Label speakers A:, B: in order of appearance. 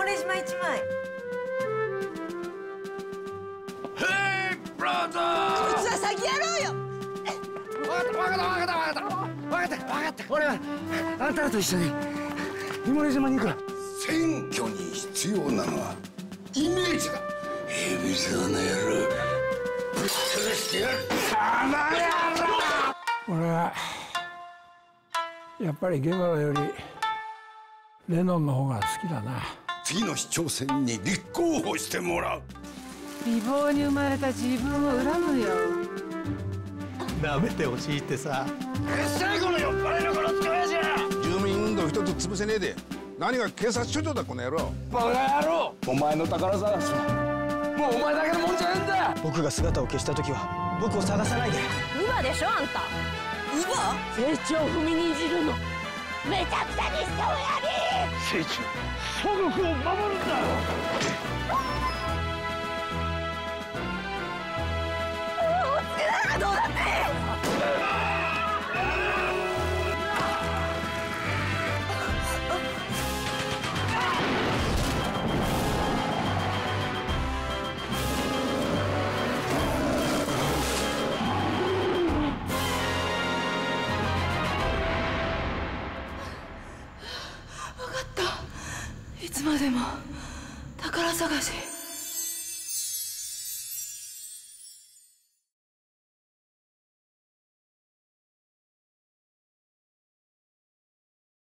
A: 森島一枚。
B: ヘイブラザー。
A: こいつは先やろうよ。
B: 分かった。俺はあんたらと一緒に三森島に行く。
C: 選挙に必要なのはイメージだ。海老蔵の野郎ぶっ潰してやる。
D: 俺はやっぱりゲバラよりレノンの方が好きだな。
C: 次の市長選に立候補してもらう。
A: 美貌に生まれた自分を恨むよ。
E: なめてほしいってさ。
B: 最後の酔っ払いの頃つかやじゃ。
C: 住民運動一つ潰せねえで何が警察署長だこの野郎。
B: バカ野郎。お前の宝探しはもうお前だけのもんじゃねえんだ。
E: 僕が姿を消した時は僕を探さないで。
A: 乳母でしょあんた。乳母？成長踏みにじるのめちゃくちゃにしておやり。
B: 聖地祖国を守るんだ。
A: どうだって分かった。いつまでも宝探し。